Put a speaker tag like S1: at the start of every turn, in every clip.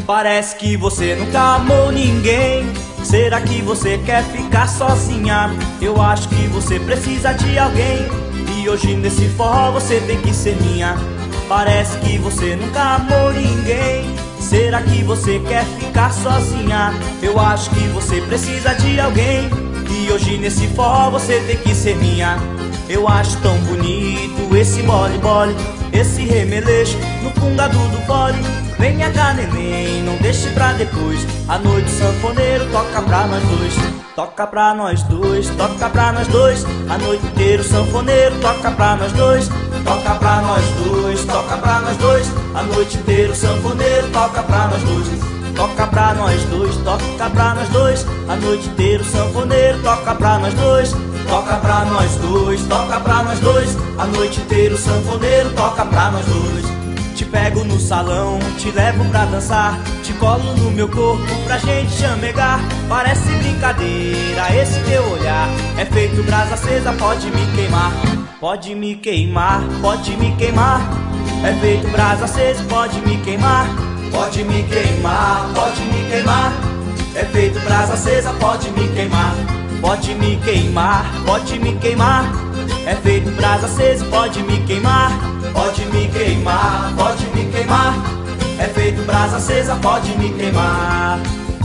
S1: Parece que você nunca amou ninguém. Será que você quer ficar sozinha? Eu acho que você precisa de alguém. E hoje nesse forró você tem que ser minha. Parece que você nunca amou ninguém. Será que você quer ficar sozinha? Eu acho que você precisa de alguém. E hoje nesse forró você tem que ser minha. Eu acho tão bonito esse bole-bole, esse remeleixo no fungado do fole. Venha cá, neném, não deixe pra depois. A noite o sanfoneiro toca pra nós dois. Toca pra nós dois, toca pra nós dois. A noite inteira o sanfoneiro toca pra nós dois. Toca pra nós dois, toca pra nós dois. A noite inteira o sanfoneiro toca pra nós dois. Toca pra nós dois, toca pra nós dois. A noite inteira o sanfoneiro toca pra nós dois. Toca pra nós dois, toca pra nós dois. A noite inteira o sanfoneiro toca pra nós dois. Te pego no salão, te levo pra dançar. Te colo no meu corpo pra gente chamegar. Parece brincadeira esse teu olhar. É feito brasa acesa, pode me queimar. Pode me queimar, pode me queimar. É feito brasa acesa, pode me queimar. Pode me queimar, pode me queimar. É feito brasa acesa, pode me queimar. Pode me queimar, pode me queimar. É feito brasa acesa, pode me queimar. Pode me queimar, pode me queimar. É feito brasa acesa, pode me queimar.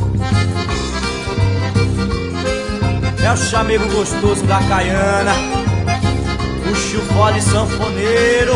S1: É o chamego gostoso da Caiana, o chufole sanfoneiro.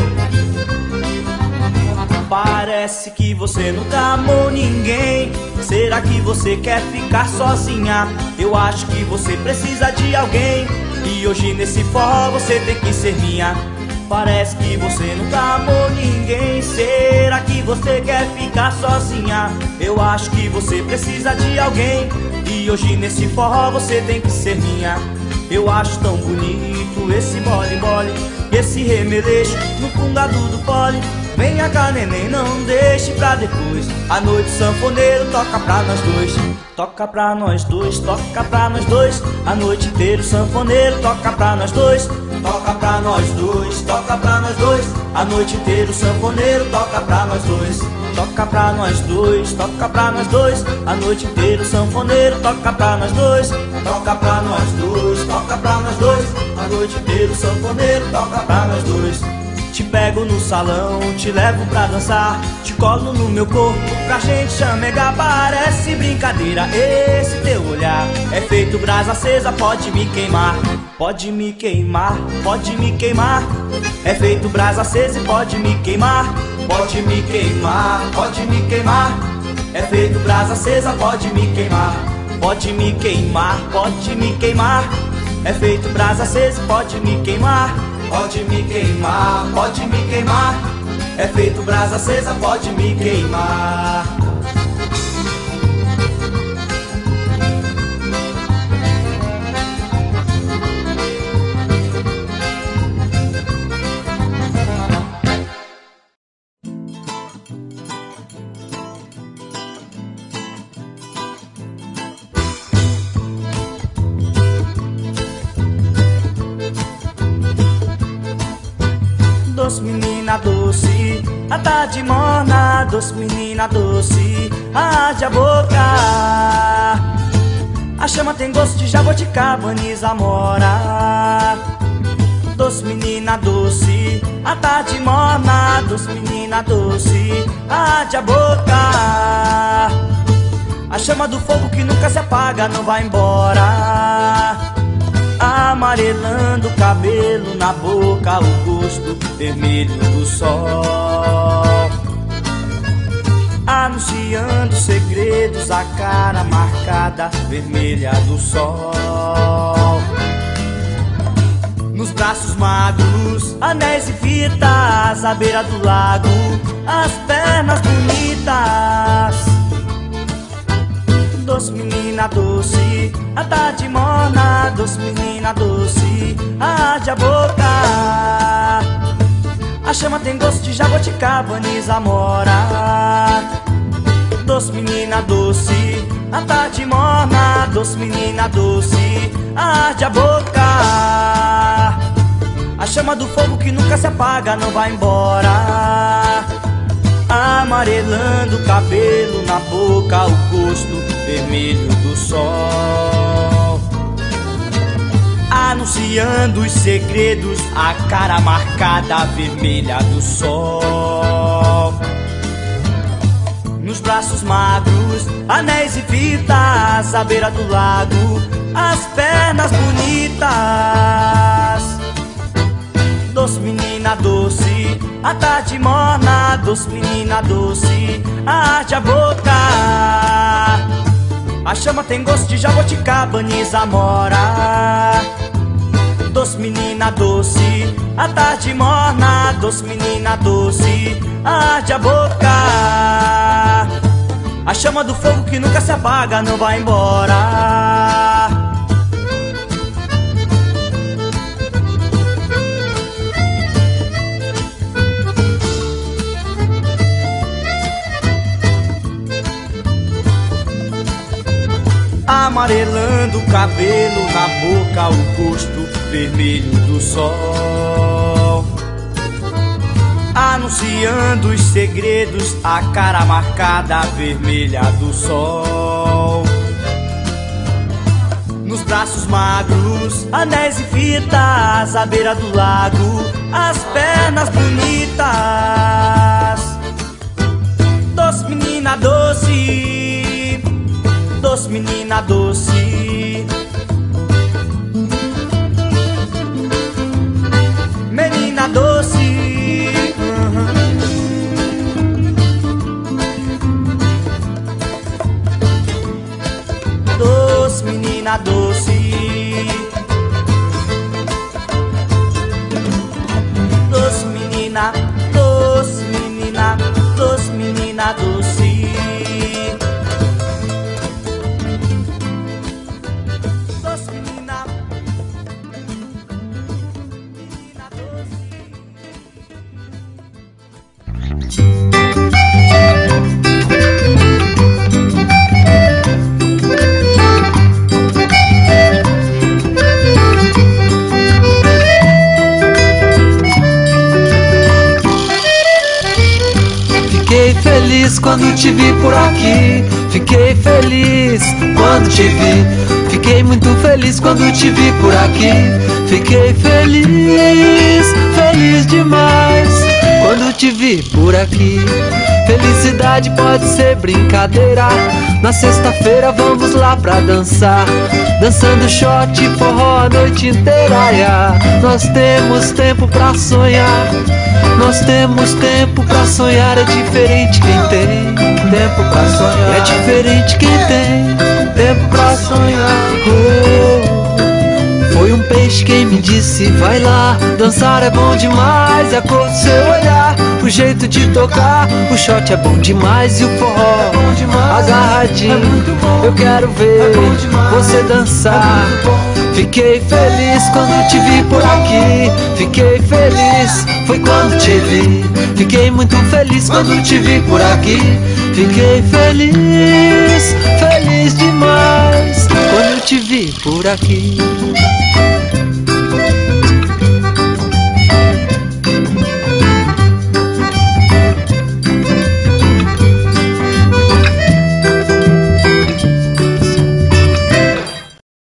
S1: Parece que você nunca amou ninguém. Será que você quer ficar sozinha? Eu acho que você precisa de alguém. E hoje nesse forró você tem que ser minha. Parece que você nunca amou ninguém. Será que você quer ficar sozinha? Eu acho que você precisa de alguém. E hoje nesse forró você tem que ser minha. Eu acho tão bonito esse bole-bole, esse remeleixo no fungado do fole. Venha cá, neném, não deixe pra depois. A noite o sanfoneiro toca pra nós dois. Toca pra nós dois, toca pra nós dois. A noite inteira o sanfoneiro toca pra nós dois. Toca pra nós dois, toca pra nós dois. A noite inteira o sanfoneiro toca pra nós dois. Toca pra nós dois, toca pra nós dois. A noite inteira o sanfoneiro toca pra nós dois. Toca pra nós dois, toca pra nós dois. A noite inteira o sanfoneiro toca pra nós dois. Te pego no salão, te levo pra dançar. Te colo no meu corpo pra gente chamegar. Parece brincadeira esse teu olhar. É feito brasa acesa, pode me queimar. Pode me queimar, pode me queimar. É feito brasa acesa e pode me queimar. Pode me queimar, pode me queimar. É feito brasa acesa, pode me queimar. Pode me queimar, pode me queimar. É feito brasa acesa e pode me queimar. Pode me queimar, pode me queimar. É feito brasa acesa, pode me queimar. Doce menina doce, a tarde morna. Doce menina doce, arde a boca. A chama tem gosto de jabuticaba, anis, amora. Doce menina doce, a tarde morna. Doce menina doce, arde a boca. A chama do fogo que nunca se apaga, não vai embora. Amarelando o cabelo, na boca o gosto vermelho do sol. Anunciando segredos, a cara marcada vermelha do sol. Nos braços magros, anéis e fitas, à beira do lago, as pernas bonitas. Doce menina doce, a tarde morna. Doce menina doce, arde a boca. A chama tem gosto de jabuticaba, anis, amora. Doce menina doce, a tarde morna. Doce menina doce, arde a boca. A chama do fogo que nunca se apaga, não vai embora. amarelando o cabelo, na boca o gosto vermelho do sol, anunciando os segredos, a cara marcada vermelha do sol. Nos braços magros, anéis e fitas, à beira do lago, as pernas bonitas. Doce menina doce, a tarde morna, doce menina doce, arde a boca. A chama tem gosto de jabuticaba, Zamora. Doce menina doce, a tarde morna, doce menina doce, arde a boca. A chama do fogo que nunca se apaga, não vai embora. Amarelando o cabelo, na boca o gosto vermelho do sol, anunciando os segredos, a cara marcada vermelha do sol. Nos braços magros, anéis e fitas, à beira do lago, as pernas bonitas. Doce menina doce, doce menina doce, menina doce, doce menina doce, doce menina, doce menina, doce menina doce.
S2: Fiquei feliz quando te vi por aqui. Fiquei feliz quando te vi. Fiquei muito feliz quando te vi por aqui. Fiquei feliz, feliz demais quando te vi por aqui. Felicidade pode ser brincadeira. Na sexta-feira vamos lá pra dançar, dançando shot e forró a noite inteira. Nós temos tempo pra sonhar. Nós temos tempo pra sonhar. É diferente quem tem tempo pra sonhar. É diferente quem tem tempo pra sonhar. Foi um peixe quem me disse: vai lá, dançar é bom demais. É a cor do seu olhar, o jeito de tocar. O shot é bom demais e o forró é bom demais. Agarradinho, eu quero ver você dançar. Fiquei feliz quando te vi por aqui. Fiquei feliz, foi quando te vi. Fiquei muito feliz quando te vi por aqui. Fiquei feliz, feliz demais quando te vi por aqui.